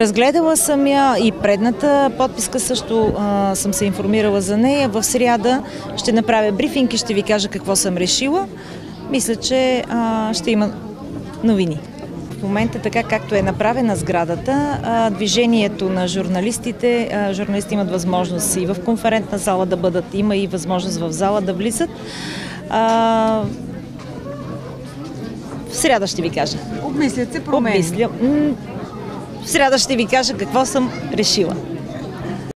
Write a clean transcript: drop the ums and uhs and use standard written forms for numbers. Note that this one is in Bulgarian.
Разгледала съм я и предната подписка също съм се информирала за нея. В сряда ще направя брифинг и ще ви кажа какво съм решила. Мисля, че ще има новини. В момента, така както е направена сградата, движението на журналистите, журналисти имат възможност и в конферентна зала да бъдат, има и възможност в зала да влизат. В сряда ще ви кажа. Обмислят се промени. В сряда ще ви кажа какво съм решила.